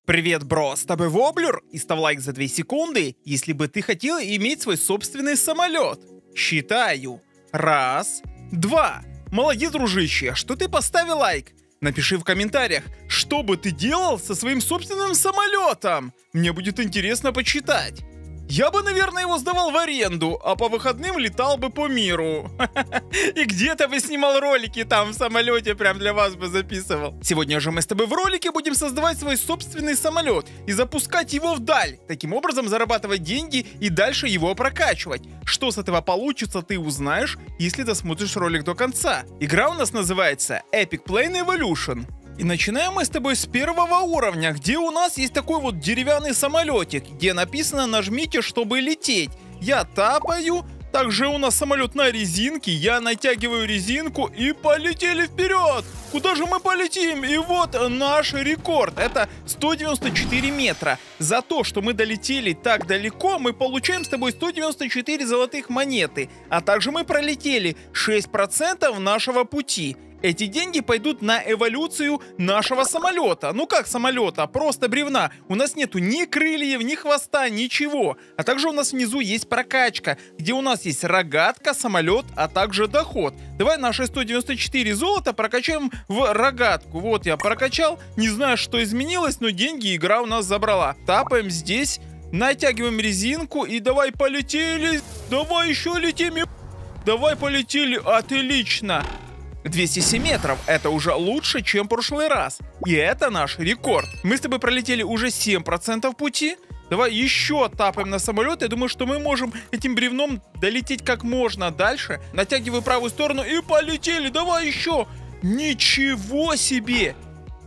Привет, бро, с тобой Воблер, и став лайк за 2 секунды, если бы ты хотел иметь свой собственный самолет. Считаю. 1, 2. Молодец, дружище, что ты поставил лайк. Напиши в комментариях, что бы ты делал со своим собственным самолетом. Мне будет интересно почитать. Я бы, наверное, его сдавал в аренду, а по выходным летал бы по миру. И где-то бы снимал ролики там в самолете, прям для вас бы записывал. Сегодня же мы с тобой в ролике будем создавать свой собственный самолет и запускать его вдаль. Таким образом зарабатывать деньги и дальше его прокачивать. Что с этого получится, ты узнаешь, если досмотришь ролик до конца. Игра у нас называется Epic Plane Evolution. И начинаем мы с тобой с первого уровня, где у нас есть такой вот деревянный самолетик, где написано «Нажмите, чтобы лететь». Я тапаю, также у нас самолет на резинке, я натягиваю резинку и полетели вперед. Куда же мы полетим? И вот наш рекорд, это 194 метра. За то, что мы долетели так далеко, мы получаем с тобой 194 золотых монеты, а также мы пролетели 6% нашего пути. Эти деньги пойдут на эволюцию нашего самолета. Ну как самолета? Просто бревна. У нас нету ни крыльев, ни хвоста, ничего. А также у нас внизу есть прокачка, где у нас есть рогатка, самолет, а также доход. Давай наши 194 золота прокачаем в рогатку. Вот я прокачал. Не знаю, что изменилось, но деньги игра у нас забрала. Тапаем здесь, натягиваем резинку и давай полетели. Давай еще летим. Давай полетели. Отлично. 207 метров, это уже лучше, чем в прошлый раз. И это наш рекорд. Мы с тобой пролетели уже 7% пути. Давай еще тапаем на самолет. Я думаю, что мы можем этим бревном долететь как можно дальше. Натягиваю правую сторону и полетели. Давай еще. Ничего себе.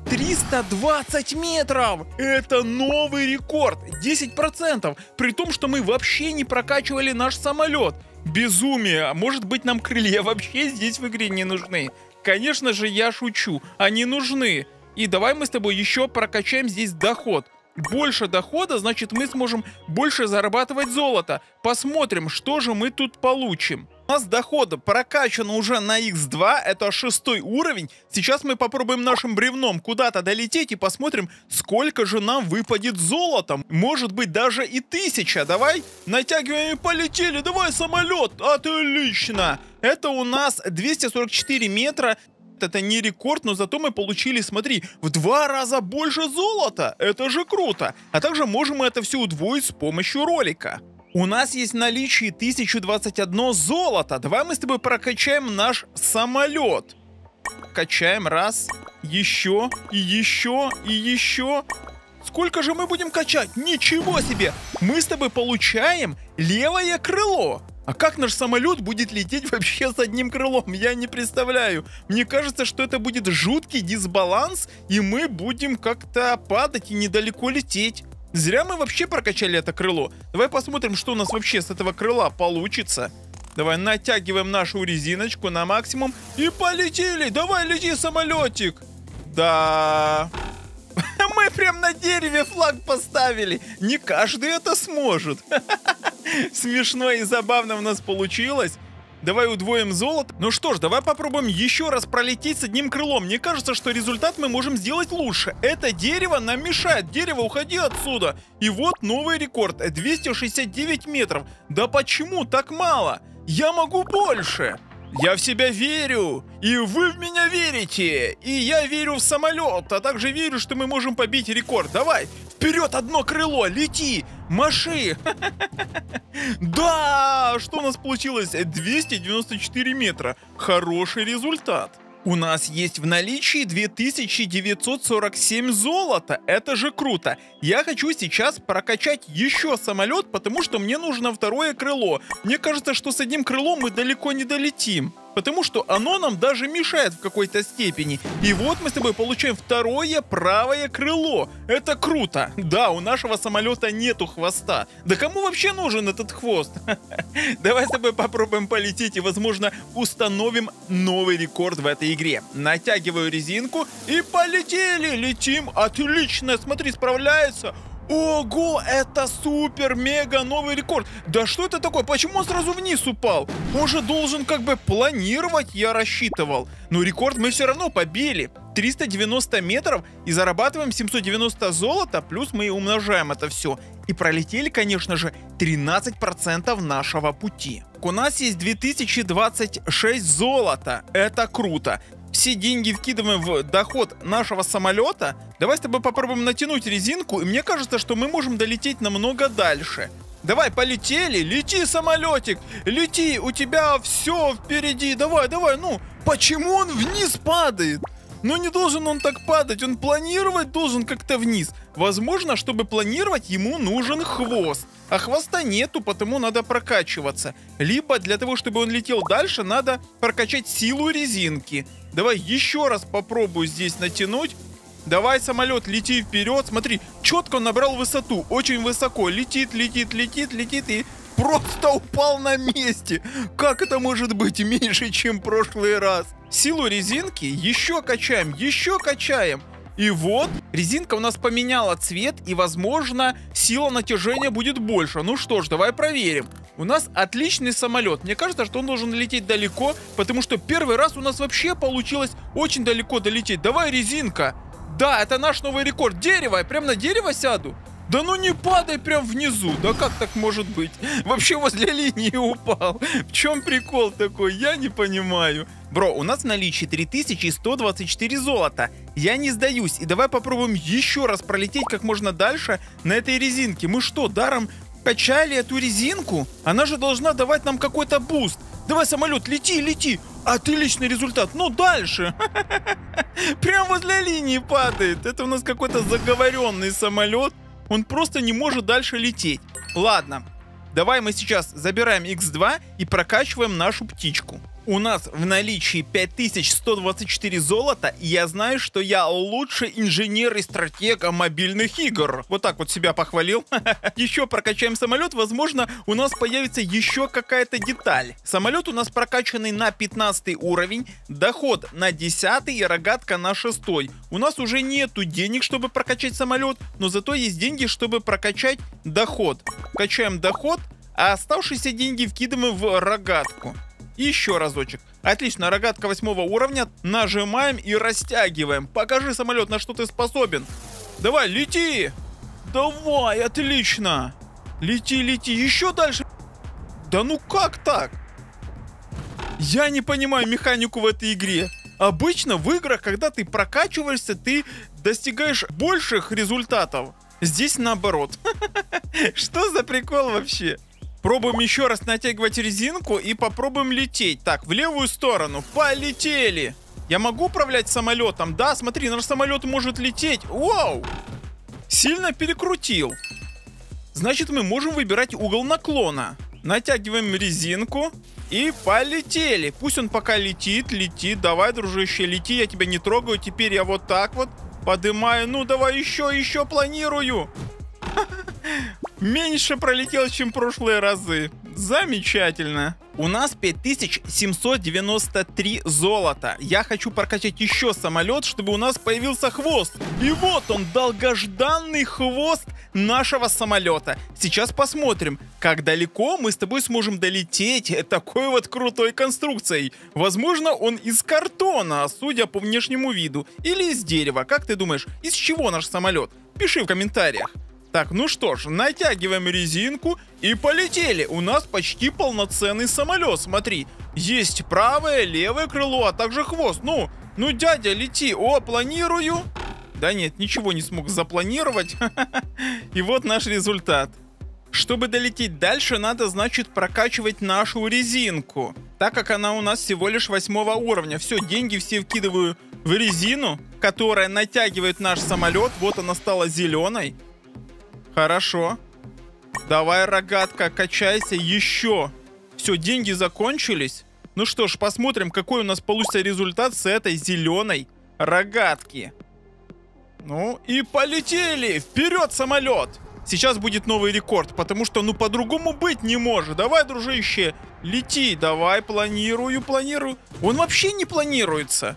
320 метров! Это новый рекорд! 10%! При том, что мы вообще не прокачивали наш самолет. Безумие! Может быть, нам крылья вообще здесь в игре не нужны? Конечно же, я шучу. Они нужны. И давай мы с тобой еще прокачаем здесь доход. Больше дохода, значит, мы сможем больше зарабатывать золото. Посмотрим, что же мы тут получим. У нас доход прокачан уже на x2, это 6 уровень. Сейчас мы попробуем нашим бревном куда-то долететь и посмотрим, сколько же нам выпадет золотом. Может быть, даже и 1000. Давай натягиваем и полетели. Давай самолет. Отлично. Это у нас 244 метра. Это не рекорд, но зато мы получили, смотри, в 2 раза больше золота. Это же круто. А также можем это все удвоить с помощью ролика. У нас есть в наличии 1021 золото. Давай мы с тобой прокачаем наш самолет. Качаем раз, еще, и еще, и еще. Сколько же мы будем качать? Ничего себе! Мы с тобой получаем левое крыло. А как наш самолет будет лететь вообще с одним крылом? Я не представляю. Мне кажется, что это будет жуткий дисбаланс, и мы будем как-то падать и недалеко лететь. Зря мы вообще прокачали это крыло. Давай посмотрим, что у нас вообще с этого крыла получится. Давай натягиваем нашу резиночку на максимум и полетели. Давай, лети, самолетик. Да. Мы прям на дереве флаг поставили. Не каждый это сможет. Смешно и забавно у нас получилось. Давай удвоим золото. Ну что ж, давай попробуем еще раз пролететь с одним крылом. Мне кажется, что результат мы можем сделать лучше. Это дерево нам мешает. Дерево, уходи отсюда. И вот новый рекорд. 269 метров. Да почему так мало? Я могу больше. Я в себя верю. И вы в меня верите. И я верю в самолет. А также верю, что мы можем побить рекорд. Давай, вперед одно крыло. Лети. Маши. Да, что у нас получилось? 294 метра. Хороший результат. У нас есть в наличии 2947 золота. Это же круто. Я хочу сейчас прокачать еще самолет, потому что мне нужно второе крыло. Мне кажется, что с одним крылом мы далеко не долетим. Потому что оно нам даже мешает в какой-то степени. И вот мы с тобой получаем второе правое крыло. Это круто. Да, у нашего самолета нету хвоста. Да кому вообще нужен этот хвост? Давай с тобой попробуем полететь и, возможно, установим новый рекорд в этой игре. Натягиваю резинку и полетели. Летим. Отлично. Смотри, справляется. Ого, это супер-мега новый рекорд. Да что это такое? Почему он сразу вниз упал? Он же должен как бы планировать, я рассчитывал. Но рекорд мы все равно побили. 390 метров и зарабатываем 790 золота, плюс мы умножаем это все. И пролетели, конечно же, 13% нашего пути. У нас есть 2026 золота. Это круто. Все деньги вкидываем в доход нашего самолета. Давай с тобой попробуем натянуть резинку, и мне кажется, что мы можем долететь намного дальше. Давай, полетели, лети, самолетик, лети, у тебя все впереди, давай, ну, почему он вниз падает? Ну не должен он так падать, он планировать должен как-то вниз. Возможно, чтобы планировать, ему нужен хвост. А хвоста нету, потому надо прокачиваться. Либо для того, чтобы он летел дальше, надо прокачать силу резинки. Давай еще раз попробую здесь натянуть. Давай, самолет, лети вперед. Смотри, четко он набрал высоту, очень высоко. Летит и просто упал на месте. Как это может быть меньше, чем в прошлый раз? Силу резинки еще качаем. И вот, резинка у нас поменяла цвет, и, возможно, сила натяжения будет больше. Ну что ж, давай проверим. У нас отличный самолет. Мне кажется, что он должен лететь далеко, потому что первый раз у нас вообще получилось очень далеко долететь. Давай, резинка. Да, это наш новый рекорд. Дерево, я прям на дерево сяду. Да ну не падай прям внизу. Да как так может быть? Вообще возле линии упал. В чем прикол такой? Я не понимаю. Бро, у нас в наличии 3124 золота. Я не сдаюсь. И давай попробуем еще раз пролететь как можно дальше на этой резинке. Мы что, даром качали эту резинку? Она же должна давать нам какой-то буст. Давай, самолет, лети. Отличный результат. Ну, дальше. Прям возле линии падает. Это у нас какой-то заговоренный самолет. Он просто не может дальше лететь. Ладно, давай мы сейчас забираем X2 и прокачиваем нашу птичку. У нас в наличии 5124 золота, и я знаю, что я лучший инженер и стратег мобильных игр. Вот так вот себя похвалил. Еще прокачаем самолет, возможно, у нас появится еще какая-то деталь. Самолет у нас прокачанный на 15 уровень, доход на 10 и рогатка на 6. У нас уже нету денег, чтобы прокачать самолет, но зато есть деньги, чтобы прокачать доход. Качаем доход, а оставшиеся деньги вкидываем в рогатку. И еще разочек. Отлично, рогатка 8 уровня. Нажимаем и растягиваем. Покажи, самолет, на что ты способен. Давай, лети. Давай, отлично. Лети. Еще дальше. Да ну как так? Я не понимаю механику в этой игре. Обычно в играх, когда ты прокачиваешься, ты достигаешь больших результатов. Здесь наоборот. Что за прикол вообще? Пробуем еще раз натягивать резинку и попробуем лететь. Так, в левую сторону. Полетели. Я могу управлять самолетом? Да, смотри, наш самолет может лететь. Вау! Сильно перекрутил. Значит, мы можем выбирать угол наклона. Натягиваем резинку и полетели. Пусть он пока летит. Давай, дружище, лети, я тебя не трогаю. Теперь я вот так вот поднимаю. Ну, давай еще планирую. Меньше пролетел, чем в прошлые разы. Замечательно. У нас 5793 золота. Я хочу прокачать еще самолет, чтобы у нас появился хвост. И вот он, долгожданный хвост нашего самолета. Сейчас посмотрим, как далеко мы с тобой сможем долететь такой вот крутой конструкцией. Возможно, он из картона, судя по внешнему виду. Или из дерева. Как ты думаешь, из чего наш самолет? Пиши в комментариях. Так, ну что ж, натягиваем резинку и полетели. У нас почти полноценный самолет. Смотри, есть правое, левое крыло, а также хвост. Ну, дядя, лети. О, планирую. Да нет, ничего не смог запланировать. И вот наш результат. Чтобы долететь дальше, надо, значит, прокачивать нашу резинку. Так как она у нас всего лишь 8 уровня. Все, деньги все вкидываю в резину, которая натягивает наш самолет. Вот она стала зеленой. Хорошо. Давай, рогатка, качайся еще. Все, деньги закончились. Ну что ж, посмотрим, какой у нас получится результат с этой зеленой рогатки. Ну и полетели. Вперед, самолет. Сейчас будет новый рекорд, потому что, ну, по-другому быть не может. Давай, дружище, лети. Давай, планирую. Он вообще не планируется.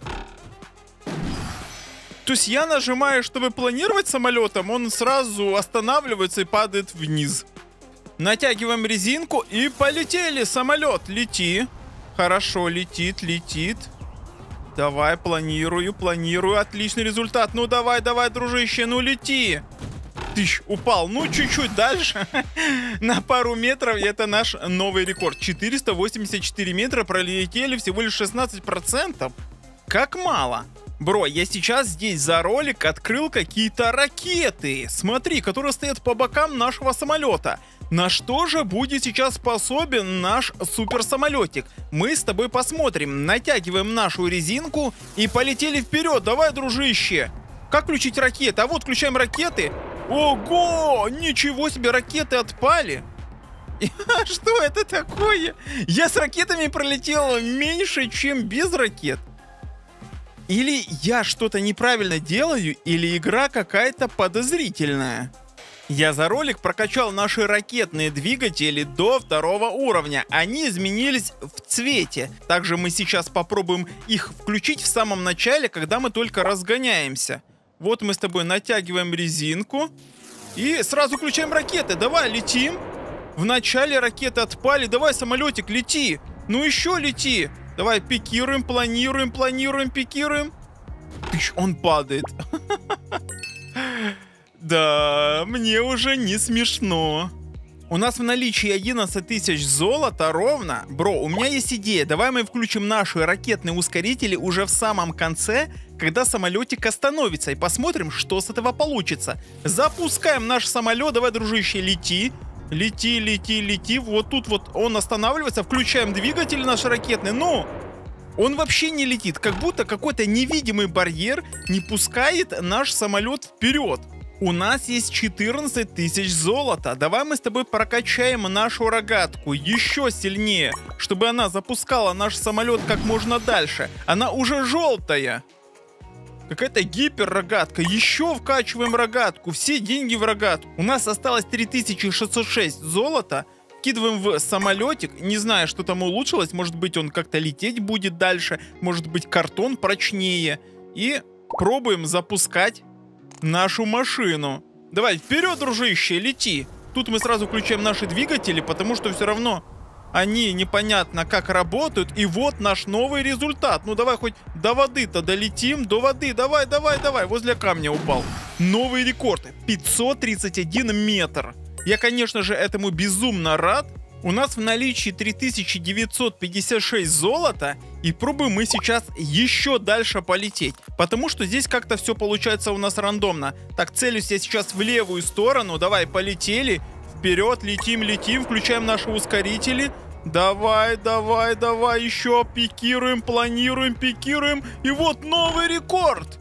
То есть я нажимаю, чтобы планировать самолетом, он сразу останавливается и падает вниз. Натягиваем резинку и полетели. Самолет, лети. Хорошо, летит. Давай, планирую. Отличный результат. Ну давай, дружище, ну лети. Тыщ, упал. Ну, чуть-чуть дальше. На пару метров. И это наш новый рекорд. 484 метра пролетели всего лишь 16%. Как мало. Бро, я сейчас здесь за ролик открыл какие-то ракеты. Смотри, которые стоят по бокам нашего самолета. На что же будет сейчас способен наш суперсамолетик? Мы с тобой посмотрим. Натягиваем нашу резинку и полетели вперед. Давай, дружище. Как включить ракеты? А вот включаем ракеты. Ого! Ничего себе, ракеты отпали. Что это такое? Я с ракетами пролетел меньше, чем без ракет. Или я что-то неправильно делаю, или игра какая-то подозрительная. Я за ролик прокачал наши ракетные двигатели до 2-го уровня. Они изменились в цвете. Также мы сейчас попробуем их включить в самом начале, когда мы только разгоняемся. Вот мы с тобой натягиваем резинку и сразу включаем ракеты. Давай, летим. В начале ракеты отпали. Давай, самолетик, лети. Ну еще лети. Давай, пикируем, планируем, пикируем. Тыщ, он падает. Да, мне уже не смешно. У нас в наличии 11 тысяч золота ровно. Бро, у меня есть идея. Давай мы включим наши ракетные ускорители уже в самом конце, когда самолетик остановится. И посмотрим, что с этого получится. Запускаем наш самолет. Давай, дружище, лети. Лети. Вот тут вот он останавливается. Включаем двигатель наш ракетный. Ну, он вообще не летит. Как будто какой-то невидимый барьер не пускает наш самолет вперед. У нас есть 14 тысяч золота. Давай мы с тобой прокачаем нашу рогатку еще сильнее, чтобы она запускала наш самолет как можно дальше. Она уже желтая. Какая-то гипер-рогатка. Еще вкачиваем рогатку. Все деньги в рогатку. У нас осталось 3606 золота. Вкидываем в самолетик. Не знаю, что там улучшилось. Может быть, он как-то лететь будет дальше. Может быть, картон прочнее. И пробуем запускать нашу машину. Давай, вперед, дружище, лети. Тут мы сразу включаем наши двигатели, потому что все равно они непонятно как работают. И вот наш новый результат. Ну давай хоть до воды-то долетим. До воды, давай. Возле камня упал. Новый рекорд. 531 метр. Я, конечно же, этому безумно рад. У нас в наличии 3956 золота. И пробуем мы сейчас еще дальше полететь. Потому что здесь как-то все получается у нас рандомно. Так, целюсь я сейчас в левую сторону. Давай, полетели. Вперед, летим. Включаем наши ускорители. Давай. Еще пикируем, планируем, пикируем. И вот новый рекорд.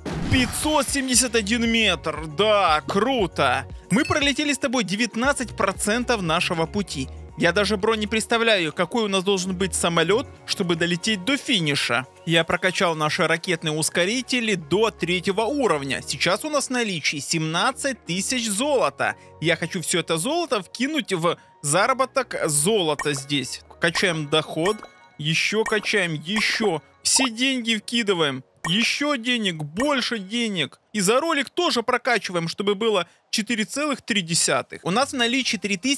571 метр. Да, круто. Мы пролетели с тобой 19% нашего пути. Я даже, бро, не представляю, какой у нас должен быть самолет, чтобы долететь до финиша. Я прокачал наши ракетные ускорители до 3-го уровня. Сейчас у нас в наличии 17 тысяч золота. Я хочу все это золото вкинуть в заработок золота здесь. Качаем доход. Еще качаем, еще. Все деньги вкидываем. Еще денег, больше денег. И за ролик тоже прокачиваем, чтобы было 4,3. У нас в наличии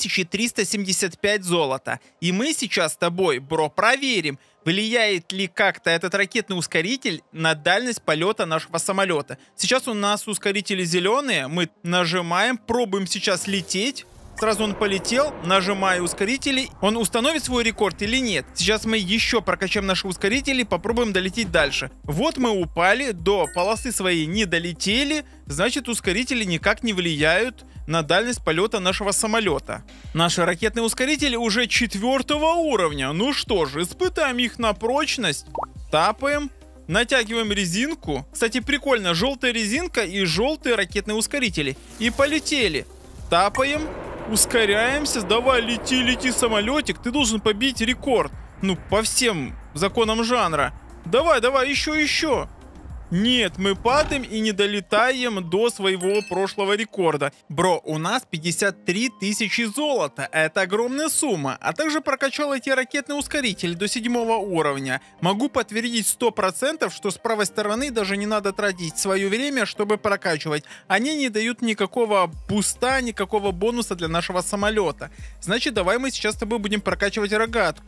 3375 золота. И мы сейчас с тобой, бро, проверим, влияет ли как-то этот ракетный ускоритель на дальность полета нашего самолета. Сейчас у нас ускорители зеленые. Мы нажимаем, пробуем сейчас лететь. Сразу он полетел, нажимаю ускорители. Он установит свой рекорд или нет? Сейчас мы еще прокачаем наши ускорители, попробуем долететь дальше. Вот мы упали, до полосы своей не долетели. Значит, ускорители никак не влияют на дальность полета нашего самолета. Наши ракетные ускорители уже 4-го уровня. Ну что ж, испытаем их на прочность. Тапаем. Натягиваем резинку. Кстати, прикольно, желтая резинка и желтые ракетные ускорители. И полетели. Тапаем. Ускоряемся. Давай, лети, самолетик. Ты должен побить рекорд. Ну, по всем законам жанра. Давай, еще. Нет, мы падаем и не долетаем до своего прошлого рекорда. Бро, у нас 53 тысячи золота. Это огромная сумма. А также прокачал эти ракетные ускорители до 7-го уровня. Могу подтвердить 100%, что с правой стороны даже не надо тратить свое время, чтобы прокачивать. Они не дают никакого буста, никакого бонуса для нашего самолета. Значит, давай мы сейчас с тобой будем прокачивать рогатку.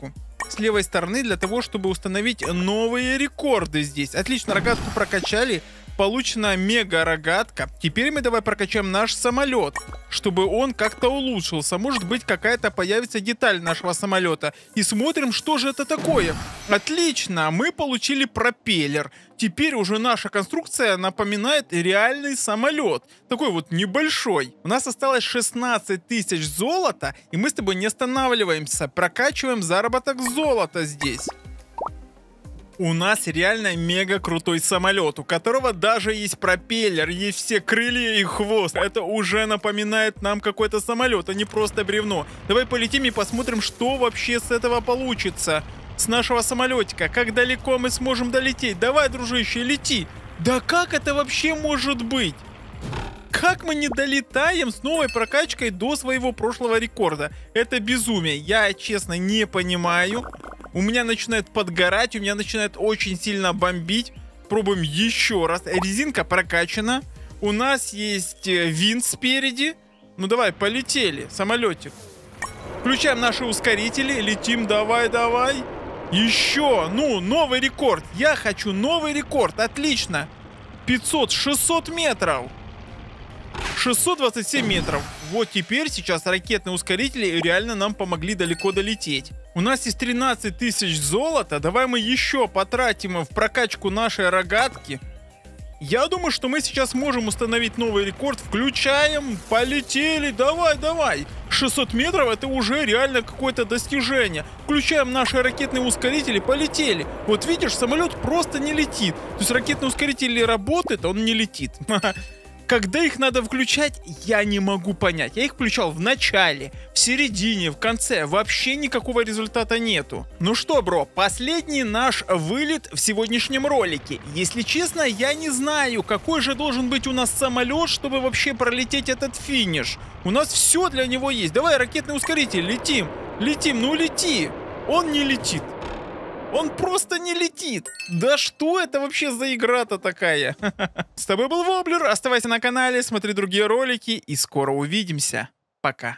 с левой стороны для того, чтобы установить новые рекорды здесь. Отлично, рогатку прокачали. Получена мега-рогатка. Теперь мы давай прокачаем наш самолет, чтобы он как-то улучшился. Может быть, какая-то появится деталь нашего самолета. И смотрим, что же это такое. Отлично, мы получили пропеллер. Теперь уже наша конструкция напоминает реальный самолет. Такой вот небольшой. У нас осталось 16 тысяч золота, и мы с тобой не останавливаемся. Прокачиваем заработок золота здесь. У нас реально мега крутой самолет, у которого даже есть пропеллер, есть все крылья и хвост. Это уже напоминает нам какой-то самолет, а не просто бревно. Давай полетим и посмотрим, что вообще с этого получится. С нашего самолетика, как далеко мы сможем долететь. Давай, дружище, лети. Да как это вообще может быть? Как мы не долетаем с новой прокачкой до своего прошлого рекорда? Это безумие, я честно не понимаю. У меня начинает подгорать, у меня начинает очень сильно бомбить. Пробуем еще раз. Резинка прокачана. У нас есть винт спереди. Ну давай, полетели, самолетик. Включаем наши ускорители, летим, давай, давай. Еще, ну, новый рекорд. Я хочу новый рекорд, отлично. 500-600 метров. 627 метров. Вот теперь сейчас ракетные ускорители реально нам помогли далеко долететь. У нас есть 13 тысяч золота. Давай мы еще потратим в прокачку нашей рогатки. Я думаю, что мы сейчас можем установить новый рекорд. Включаем, полетели, давай, давай. 600 метров это уже реально какое-то достижение. Включаем наши ракетные ускорители, полетели. Вот видишь, самолет просто не летит. То есть ракетный ускоритель работает, а он не летит. Когда их надо включать, я не могу понять. Я их включал в начале, в середине, в конце. Вообще никакого результата нету. Ну что, бро, последний наш вылет в сегодняшнем ролике. Если честно, я не знаю, какой же должен быть у нас самолет, чтобы вообще пролететь этот финиш. У нас все для него есть. Давай, ракетный ускоритель, летим. Летим, ну лети. Он не летит. Он просто не летит. Да что это вообще за игра-то такая? С тобой был Воблер. Оставайся на канале, смотри другие ролики и скоро увидимся. Пока.